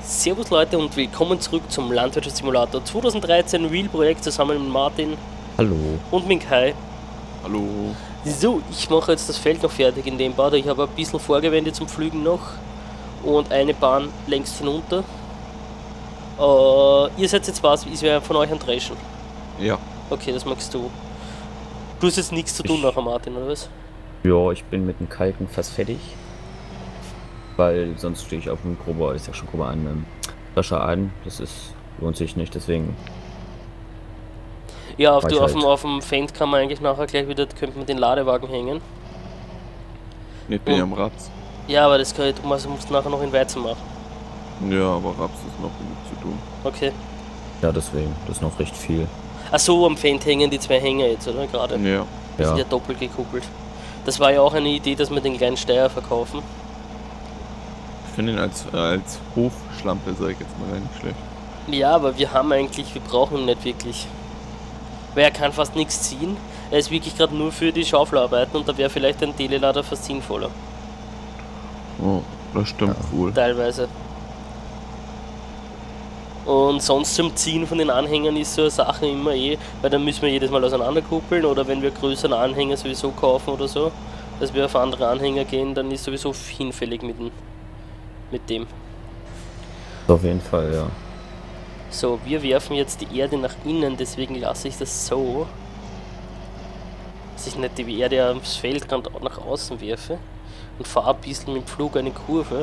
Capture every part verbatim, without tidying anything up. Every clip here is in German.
Servus Leute und willkommen zurück zum Landwirtschaftssimulator zweitausenddreizehn Real-Projekt zusammen mit Martin. Hallo. Und mit Kai. Hallo. So, ich mache jetzt das Feld noch fertig in dem Bad. Ich habe ein bisschen Vorgewände zum Pflügen noch und eine Bahn längst hinunter. Uh, ihr seid jetzt was, ist wer von euch ein Dreschen? Ja. Okay, das magst du. Du hast jetzt nichts zu tun Ich- nachher, Martin, oder was? Ja, ich bin mit dem Kalken fast fertig. Weil sonst stehe ich auf dem Grubber, ich sag schon Grubber an, ähm, Flasche ein. Das ist, lohnt sich nicht, deswegen. Ja, auf, Weiß du, auf, halt. dem, auf dem Fendt kann man eigentlich nachher gleich wieder, könnte man den Ladewagen hängen. Ich bin ja Und- am Raps. Ja, aber das kann ich, du musst musst nachher noch in Weizen machen. Ja, aber Raps ist noch genug zu tun. Okay. Ja, deswegen, das ist noch recht viel. Ach so, am Fendt hängen die zwei Hänger jetzt, oder? Gerade. Ja. Die sind Ja, ja doppelt gekuppelt. Das war ja auch eine Idee, dass wir den kleinen Steier verkaufen. Ich finde ihn als, äh, als Hofschlampe, sag ich jetzt mal, gar nicht schlecht. Ja, aber wir haben eigentlich, wir brauchen ihn nicht wirklich. Weil er kann fast nichts ziehen. Er ist wirklich gerade nur für die Schaufelarbeiten und da wäre vielleicht ein Telelader fast sinnvoller. Oh, das stimmt Ja. wohl. Teilweise. Und sonst zum Ziehen von den Anhängern ist so eine Sache immer eh, weil dann müssen wir jedes Mal auseinanderkuppeln oder wenn wir größeren Anhänger sowieso kaufen oder so, dass wir auf andere Anhänger gehen, dann ist sowieso hinfällig mit dem. Mit dem. auf jeden Fall, ja. So, wir werfen jetzt die Erde nach innen, deswegen lasse ich das so, dass ich nicht die Erde aufs Feld gerade nach außen werfe und fahre ein bisschen mit dem Flug eine Kurve.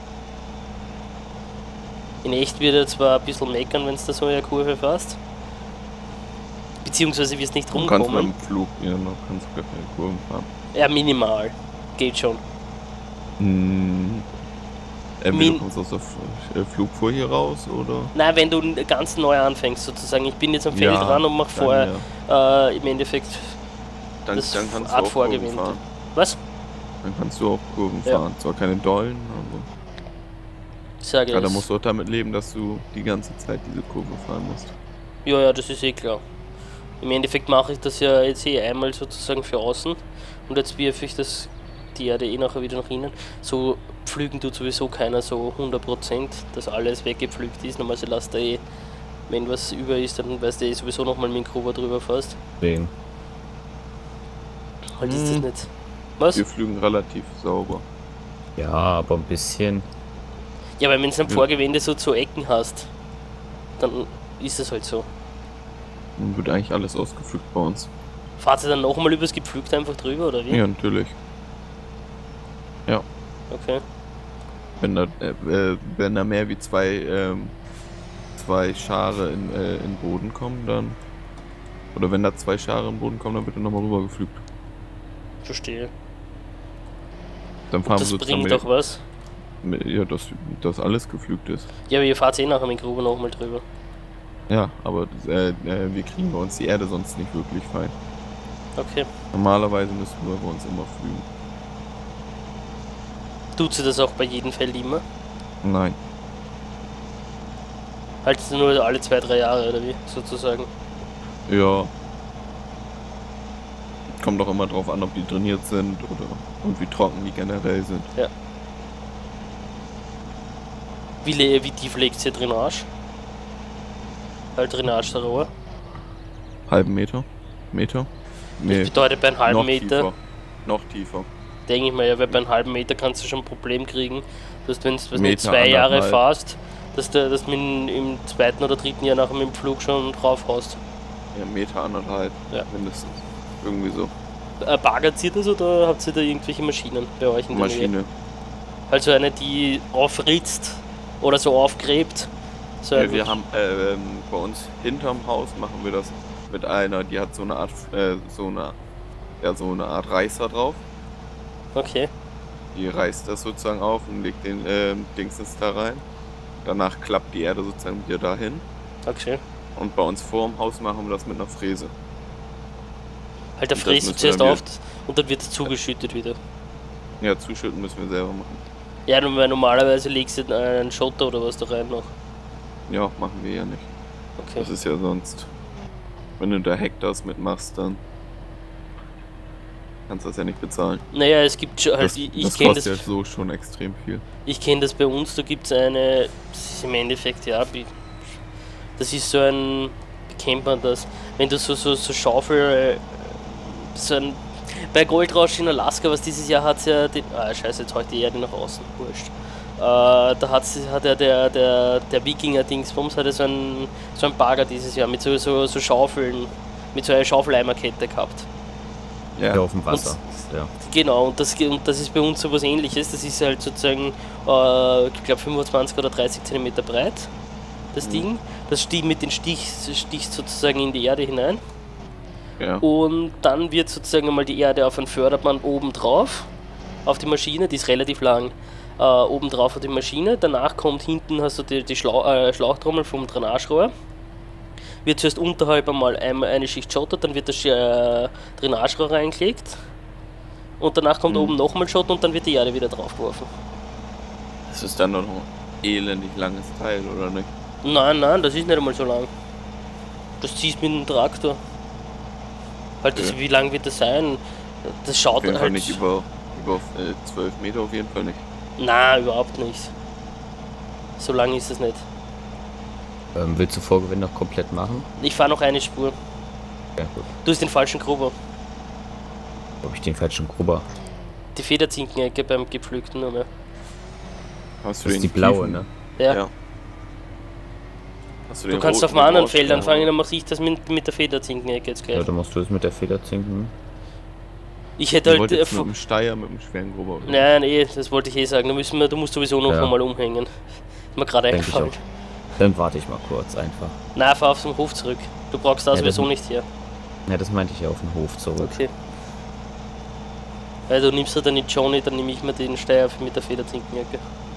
In echt wird er zwar ein bisschen meckern, wenn es da so eine Kurve fährst. Beziehungsweise wirst nicht Du kannst mit rumkommen. dem Flug, ja, noch kannst gar keine Kurven fahren. Ja, minimal. Geht schon. Hm. Entweder Min- du kommst aus der F äh, Flugfuhr hier raus, oder? Nein, wenn du ganz neu anfängst sozusagen. Ich bin jetzt am Feld Ja, dran und mache Dann, vorher ja. äh, im Endeffekt dann, das dann kannst du Art auch Kurven Vorgewinde. fahren. Was? Dann kannst du auch Kurven Ja. fahren. Zwar keine Dollen, aber... Ich sage Ja, da es. musst du auch damit leben, dass du die ganze Zeit diese Kurve fahren musst. Ja, ja, das ist eh klar. Im Endeffekt mache ich das ja jetzt eh einmal sozusagen für außen und jetzt wirfe ich das, die Erde eh nachher wieder nach innen. So pflügen tut sowieso keiner so hundert Prozent, dass alles weggepflügt ist. Normalerweise lasst er eh, wenn was über ist, dann weißt du eh sowieso nochmal mit dem Gruber drüber fährst. Deswegen. Halt ist das Hm. nicht. Was? Wir flügen relativ sauber. Ja, aber ein bisschen. Ja, weil wenn du am Ja. Vorgewende so zu Ecken hast, dann ist es halt so. Dann wird eigentlich alles ausgepflügt bei uns. Fahrt ihr dann nochmal übers Gepflügte einfach drüber, oder wie? Ja, natürlich. Ja. Okay. Wenn da, äh, äh, wenn da mehr wie zwei, ähm, zwei Schare in, äh, in Boden kommen, dann. Oder wenn da zwei Schare in Boden kommen, dann wird er nochmal rüber geflügt. Verstehe. Dann Und fahren das wir bringt mit, doch was. mit, ja, dass, dass alles geflügt ist. Ja, aber ihr fahrt eh nachher mit dem Gruber nochmal drüber. Ja, aber äh, äh, wir kriegen bei uns die Erde sonst nicht wirklich fein. Okay. Normalerweise müssen wir bei uns immer flügen. Tut sie das auch bei jedem Feld immer? Nein. Haltet sie nur alle zwei, drei Jahre oder wie, sozusagen? Ja. Kommt doch immer drauf an, ob die trainiert sind oder und wie trocken die generell sind. Wie, le- wie tief legt ihr Drainage? Halt Drainage der Rohr. Halben Meter? Meter? Das bedeutet bei einem halben noch Meter, Tiefer. Noch tiefer. denke ich mal, ja, weil bei einem halben Meter kannst du schon ein Problem kriegen, dass wenn du nicht Meter, zwei Jahre anderthalb. fahrst, dass du das mit, dem- im zweiten oder dritten Jahr nachher mit dem Flug schon drauf haust. Ja, Meter, anderthalb. Ja. Mindestens. Irgendwie so. Äh, bagert ihr das oder habt ihr da irgendwelche Maschinen bei euch in der Nähe? Maschine. Also eine, die aufritzt oder so aufgräbt? So Ja, einfach- wir haben äh, ähm, bei uns hinterm Haus machen wir das mit einer, die hat so eine Art, äh, so eine, ja, so eine Art Reißer drauf. Okay. Die reißt das sozusagen auf und legt den ähm, Dingsens da rein. Danach klappt die Erde sozusagen wieder dahin. Okay. Und bei uns vor dem Haus machen wir das mit einer Fräse. Halt der Und das fräst müssen zuerst wir auf und dann wird es zugeschüttet wieder. Ja, zuschütten müssen wir selber machen. Ja, nun, weil normalerweise legst du einen Schotter oder was da rein noch. Ja, machen wir ja nicht. Okay. Das ist ja sonst, wenn du da Hektars mitmachst, dann kannst du das ja nicht bezahlen. Naja, es gibt schon halt, Das, ich, ich das kenne kostet das, ja so schon extrem viel. ich kenn das bei uns, da gibt es eine, ist im Endeffekt, ja, bi- das ist so ein, wie kennt man das, wenn du so, so, so Schaufel, äh, so ein, bei Goldrausch in Alaska, was dieses Jahr hat ja, den, ah scheiße, jetzt heute die Erde nach außen, wurscht. Äh, da hat's, hat ja der, der, der Wikinger-Dingsbums, hat ja so ein, so ein Bagger dieses Jahr mit so, so, so Schaufeln, mit so einer Schaufeleimerkette gehabt. Ja, Ja, auf dem Wasser. Ja. Genau, und das, und das ist bei uns so was Ähnliches. Das ist halt sozusagen, äh, ich glaube, fünfundzwanzig oder dreißig Zentimeter breit, das Mhm. Ding. Das sticht mit den Stich, sticht sozusagen in die Erde hinein. ja. Und dann wird sozusagen einmal die Erde auf ein Förderband oben drauf, auf die Maschine, die ist relativ lang, äh, oben drauf auf die Maschine. Danach kommt hinten, hast du die, die Schlau äh, Schlauchtrommel vom Drainagerohr. Wird zuerst unterhalb einmal einmal eine Schicht Schotter, dann wird das äh, Drainagerohr reingelegt. Und danach kommt Mhm. oben nochmal Schotter und dann wird die Erde wieder draufgeworfen. Das ist dann noch ein elendig langes Teil, oder nicht? Nein, nein, das ist nicht einmal so lang. Das ziehst mit dem Traktor. Halt, das, Ja. wie lang wird das sein? Das Auf schaut jeden Fall halt. nicht über, über äh, zwölf Meter, auf jeden Fall nicht. Nein, überhaupt nicht. So lang ist es nicht. Ähm, willst du Vorgewinn noch komplett machen? Ich fahre noch eine Spur. Ja, gut. Du hast den falschen Grubber. Habe ich den falschen Grubber? Die Federzinkenecke beim gepflügten nur mehr. Hast du Das ist den die blaue, tiefen- ne? Ja. Ja. Hast Du den kannst auf roten einem anderen rausgenommen? Feldern fangen, dann mache ich das mit, mit der Federzinkenecke jetzt Ja, gleich. dann machst du das mit der Federzinken. Ich hätte Ich halt. wollte Äh, jetzt mit vo- dem Steier, mit dem schweren Grubber. oder? Nein, eh, das wollte ich eh sagen. Da müssen wir, du musst sowieso noch Ja. einmal umhängen. Ist mir gerade Denke ich eingefallen. auch. Dann warte ich mal kurz einfach. Nein, fahr auf den Hof zurück. Du brauchst da Ja, das- sowieso nicht her. Ja, das meinte ich ja auf den Hof zurück. Okay. Weil du nimmst ja dann die Johnny, dann nehme ich mir den Steier mit der Federzinkenjacke.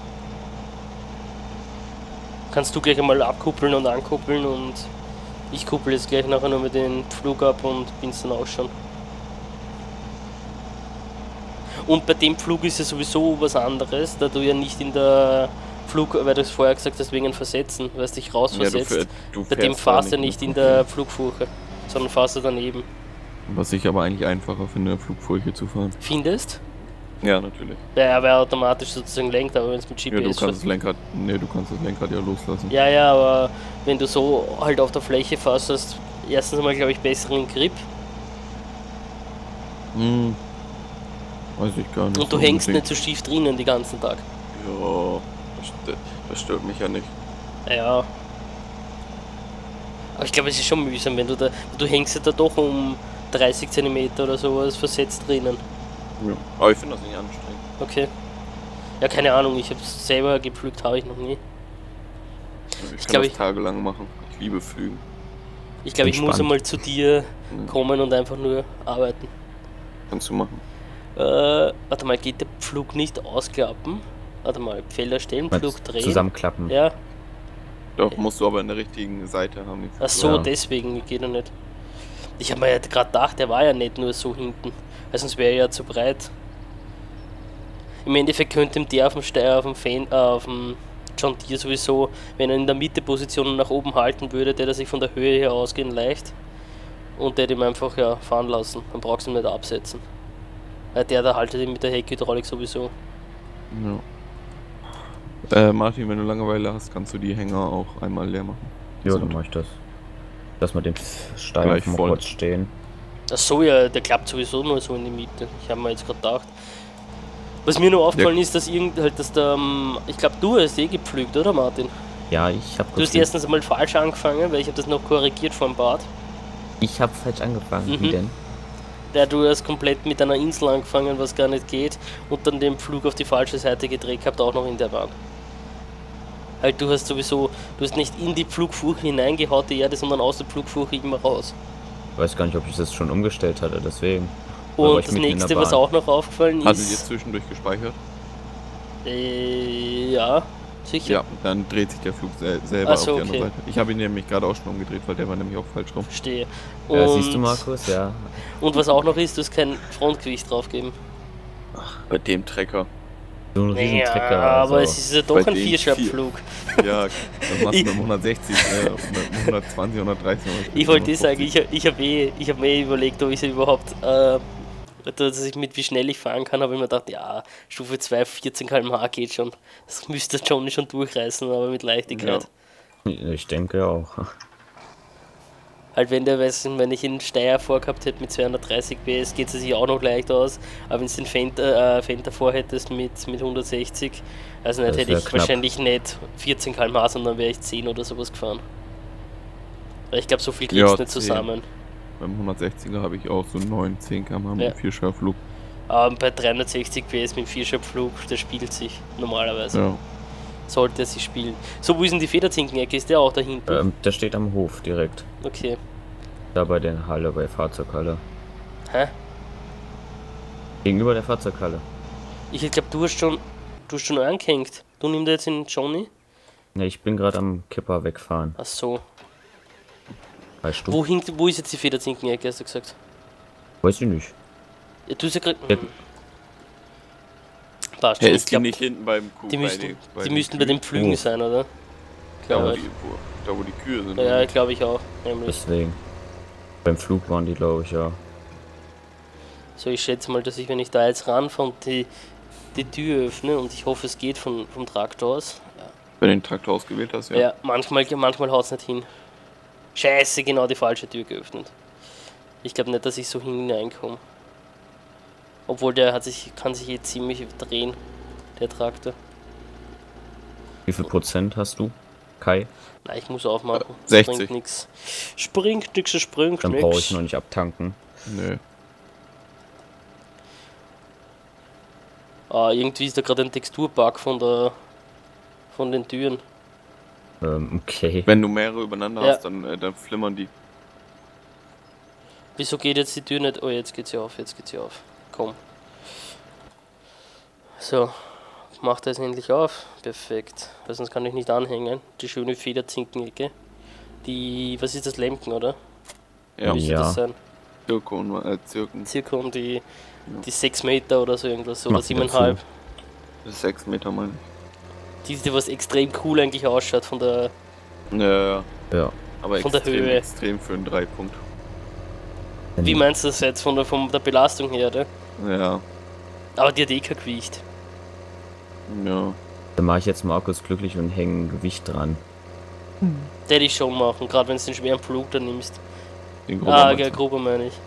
Kannst du gleich einmal abkuppeln und ankuppeln und ich kuppel jetzt gleich nachher nur mit den Pflug ab und bin's dann auch schon. Und bei dem Pflug ist ja sowieso was anderes, da du ja nicht in der Flug, weil du es vorher gesagt hast, wegen Versetzen, weil es dich Ja, du, rausversetzt. fähr- du Bei dem fährst fahrst du da nicht in mit der Flugfurche, sondern fahrst du daneben. Was ich aber eigentlich einfacher finde, eine Flugfurche zu fahren. Findest? Ja, natürlich. Ja, er wäre automatisch sozusagen lenkt, aber wenn es mit G Ja, P du S kannst das Lenkrad. Nee, du kannst das Lenkrad ja loslassen. Ja, ja, aber wenn du so halt auf der Fläche fährst, hast du erstens mal, glaube ich, besseren Grip Hm. Weiß ich gar nicht. und du so hängst unbedingt. nicht so schief drinnen den ganzen Tag. Ja, das, st- das stört mich ja nicht. Ja. Aber ich glaube, es ist schon mühsam, wenn du da. Du hängst ja da doch um dreißig Zentimeter oder sowas versetzt drinnen. Ja. Aber ich finde das nicht anstrengend. Okay. Ja, keine Ahnung, ich habe es selber gepflügt, habe ich noch nie. Also ich Ich kann glaub, das ich- tagelang machen. Ich liebe Flügen. Ich glaube, ich muss Entspannt. einmal zu dir Mhm. kommen und einfach nur arbeiten. Kannst du machen. Äh, warte mal, geht der Pflug nicht ausklappen? Warte mal, Felder stellen, Mal Pflug drehen. zusammenklappen. Ja, Doch, musst du aber in der richtigen Seite haben. den ach Flug. so, Ja. deswegen geht er nicht. Ich habe mir ja gerade gedacht, der war ja nicht nur so hinten, weil sonst wäre er ja zu breit. Im Endeffekt könnte ihm der auf dem Steier, auf dem Fan, äh, auf dem John Deere sowieso, wenn er in der Mitte Position nach oben halten würde, der sich von der Höhe her ausgehen leicht und der ihm einfach ja fahren lassen. Dann brauchst du ihn nicht absetzen. Weil der da haltet ihn mit der Heckhydraulik sowieso. Ja. Äh, Martin, wenn du Langeweile hast, kannst du die Hänger auch einmal leer machen. Ja, So. dann mach ich das. Lass mal den Stein Gleich auf dem voll. Rotz stehen. Ach so, ja, der klappt sowieso nur so in die Mitte. Ich habe mir jetzt gerade gedacht. Was mir nur aufgefallen ist, dass irgend halt, dass der, ähm, ich glaube, du hast eh gepflügt, oder Martin? Ja, ich hab Du hast erstens einmal falsch angefangen, weil ich habe das noch korrigiert vom Bad. Ich hab falsch angefangen. Mhm. Wie denn? Der du hast komplett mit einer Insel angefangen, was gar nicht geht, und dann den Flug auf die falsche Seite gedreht gehabt, auch noch in der Bahn. Halt, du hast sowieso, du hast nicht in die Pflugfurche hineingehaut, die Erde, sondern aus der Pflugfurche immer raus. Ich weiß gar nicht, ob ich das schon umgestellt hatte, deswegen. Da war Und ich das mitten in der nächste, was Bahn. auch noch aufgefallen Hattet ihr ist, zwischendurch gespeichert? äh, ja, sicher. Ja, dann dreht sich der Flug sel selber Ach so, auf die andere okay. Seite. Ich habe ihn nämlich gerade auch schon umgedreht, weil der war nämlich auch falsch rum. Verstehe. Ja, Und, siehst du, Markus? Ja. und was auch noch ist, du hast kein Frontgewicht draufgeben. Bei dem Trecker. So ein riesen Ja, Trecker. aber also. es ist ja doch Bei ein den Vierschabflug. Ja, das machst du mit hundertsechzig, äh, mit hundertzwanzig, hundertdreißig. Ich wollte eh sagen, ich, ich habe eh, ich hab mir eh überlegt, ob ich es überhaupt äh, dass ich mit wie schnell ich fahren kann, habe ich mir gedacht, ja, Stufe zwei, vierzehn Kilometer pro Stunde geht schon. Das müsste Johnny schon durchreißen, aber mit Leichtigkeit. Ich denke auch. Halt, wenn der, weiß, wenn ich einen Steyr vorgehabt hätte mit zweihundertdreißig P S, geht es sich auch noch leicht aus. Aber wenn du den Fender, äh, Fender vorhättest mit, mit hundertsechzig, also nicht, Das hätte wär ich knapp. wahrscheinlich nicht vierzehn Kilometer pro Stunde, sondern wäre ich zehn oder sowas gefahren. Weil ich glaube, so viel kriegst Ja, du nicht zehn. zusammen. Beim hundertsechziger habe ich auch so neun, zehn Kilometer pro Stunde mit Ja. Vierscharflug. Aber bei dreihundertsechzig P S mit Vierschubflug, der spielt sich normalerweise. Ja. Sollte er sich spielen. So, wo ist denn die Federzinkenecke? Ist der auch da hinten? Ähm, der steht am Hof direkt. Okay. Da bei der Halle, bei Fahrzeughalle. Hä? Gegenüber der Fahrzeughalle. Ich glaube, du hast schon. Du hast schon angehängt. Du nimmst jetzt den Johnny? Ne, ich bin gerade am Kipper wegfahren. Ach so. Weißt du? Wo, hinkt, wo ist jetzt die Federzinkenecke, hast du gesagt? Weiß ich nicht. Ja, du hast ja gerade. Ja. Passt Hey, schon. ist Ich die glaub, nicht hinten beim Kuh? die bei müssten, den- bei die den müssten bei Kühen? den Pflügen Oh. sein, oder? Da, Glaube wo ich. die, wo, da wo die Kühe sind. Ja, oder? glaube ich auch. Nämlich. Deswegen. Beim Flug waren die, glaube ich, ja. So, ich schätze mal, dass ich, wenn ich da jetzt ranfahre und die, die Tür öffne, und ich hoffe, es geht von, vom Traktor aus. Wenn du den Traktor ausgewählt hast, Ja, ja. manchmal, manchmal haut es nicht hin. Scheiße, genau die falsche Tür geöffnet. Ich glaube nicht, dass ich so hineinkomme. Obwohl der hat sich, kann sich eh ziemlich drehen, der Traktor. Wie viel Prozent hast du, Kai? Nein, ich muss aufmachen. sechzig. Springt nix. Springt nix, es springt Dann brauche nix. ich noch nicht abtanken. Nö. Ah, irgendwie ist da gerade ein Texturbug von der von den Türen. Ähm, okay. Wenn du mehrere übereinander Ja. hast, dann, äh, dann flimmern die. Wieso geht jetzt die Tür nicht? Oh, jetzt geht sie auf, jetzt geht sie auf. Komm. So, macht das endlich auf. Perfekt. Weil sonst kann ich nicht anhängen. Die schöne Federzinkenecke. Die, was ist das, Lemken, oder? Ja. Müsste Ja. das sein? Zirkon, äh, Zirken. Circa um die, die sechs Meter oder so irgendwas. Oder Macht wieder siebeneinhalb. Das ist sechs Meter, meine Die, die was extrem cool eigentlich ausschaut von der. ich. Ja, ja. Ja. Aber Von der extrem, Höhe. extrem für einen Dreipunkt. Wie meinst du das jetzt von der, von der Belastung her, oder? Ja. Aber die hat eh kein Gewicht. Ja. Dann mache ich jetzt Markus glücklich und hänge ein Gewicht dran. Der hätte ich schon machen, gerade wenn du den schweren Flug da nimmst. Den Ah, Gruber- ja, grober meine ich.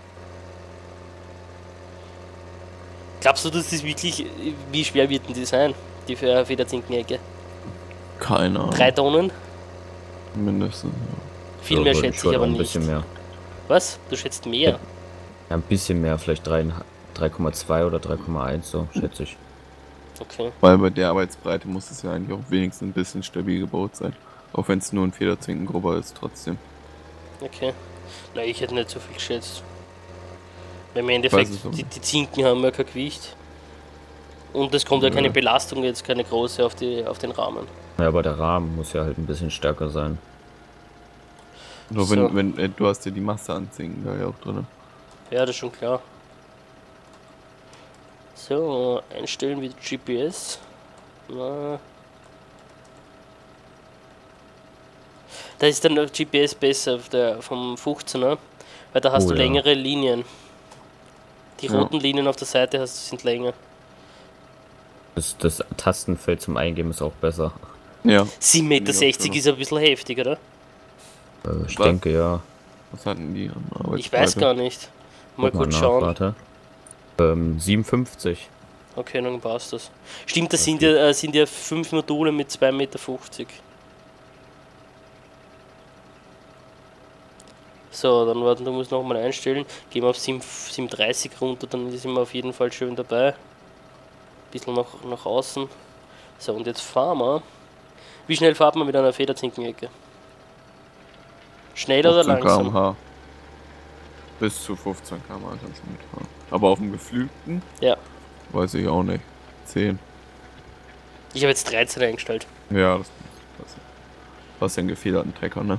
Glaubst du, dass das wirklich, wie schwer wird denn die sein, die für Federzinkenecke? Keine Ahnung. Drei Tonnen? Mindestens. Viel So, mehr würde schätze ich schon aber ein nicht. bisschen mehr. Was? Du schätzt mehr? Ja. Ja, ein bisschen mehr, vielleicht drei Komma zwei oder drei Komma eins, so schätze ich. Okay. Weil bei der Arbeitsbreite muss es ja eigentlich auch wenigstens ein bisschen stabil gebaut sein. Auch wenn es nur ein Federzinkengrubber ist, trotzdem. Okay. Na, ich hätte nicht so viel geschätzt. Weil im Weiß Endeffekt, es aber die, nicht. die Zinken haben ja kein Gewicht. Und es kommt ja keine Ja. Belastung jetzt, keine große auf, die, auf den Rahmen. Ja, aber der Rahmen muss ja halt ein bisschen stärker sein. Nur So. wenn, wenn äh, du hast ja die Masse an Zinken da ja auch drin. Ja, das ist schon klar. So, einstellen wie G P S. Na. Da ist dann der G P S besser auf der, vom fünfzehner, weil da hast Oh du ja. längere Linien. Die Ja. roten Linien auf der Seite hast, sind länger. Das, das Tastenfeld zum Eingeben ist auch besser. Ja. sieben Meter sechzig Ja, ist ein bisschen heftig, oder? Äh, ich Was? denke ja. Was hatten die an Arbeitsbreite? Ich weiß gar nicht. Mal Guck kurz nach, schauen. Warte. Ähm, siebenundfünfzig. Okay, dann passt das. Stimmt, das Das sind ja, äh, sind ja fünf Module mit zwei Meter fünfzig. So, dann warten, du musst noch mal einstellen. Gehen wir auf sieben dreißig runter, dann sind wir auf jeden Fall schön dabei. Bisschen nach, nach außen. So, und jetzt fahren wir. Wie schnell fährt man mit einer Federzinkenecke? Schnell oder fünfzehn langsam? Kilometer pro Stunde. Bis zu fünfzehn Kilometer pro Stunde kannst du mitfahren. Aber auf dem geflügten? Ja. Weiß ich auch nicht. zehn. Ich habe jetzt dreizehn eingestellt. Ja, das das- Du hast ja einen gefederten Trecker, ne?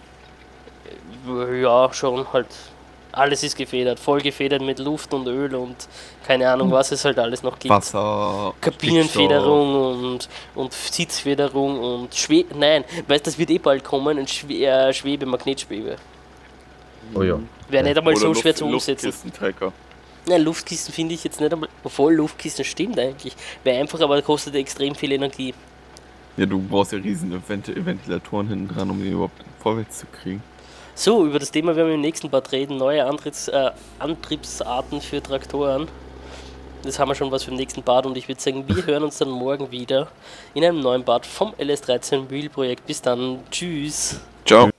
Ja, schon halt. Alles ist gefedert. Voll gefedert mit Luft und Öl und keine Ahnung, was es halt alles noch gibt. Wasser, Kabinenfederung und, und Sitzfederung und Schwe... Nein, weißt das wird eh bald kommen, ein Schwe äh, Schwebe, Magnetschwebe. Oh ja. Wäre nicht einmal Oder so Luft, schwer zu umsetzen. Luftkistentrecker. Na, Luftkisten finde ich jetzt nicht einmal. Obwohl Luftkisten stimmt eigentlich. Wäre einfach, aber kostet extrem viel Energie. Ja, du brauchst ja riesen Vent Ventilatoren hinten dran, um die überhaupt vorwärts zu kriegen. So, über das Thema werden wir im nächsten Part reden. Neue Antritts, äh, Antriebsarten für Traktoren. Das haben wir schon was für den nächsten Part und ich würde sagen, wir hören uns dann morgen wieder in einem neuen Part vom L S dreizehn Mühlprojekt. Bis dann. Tschüss. Ciao.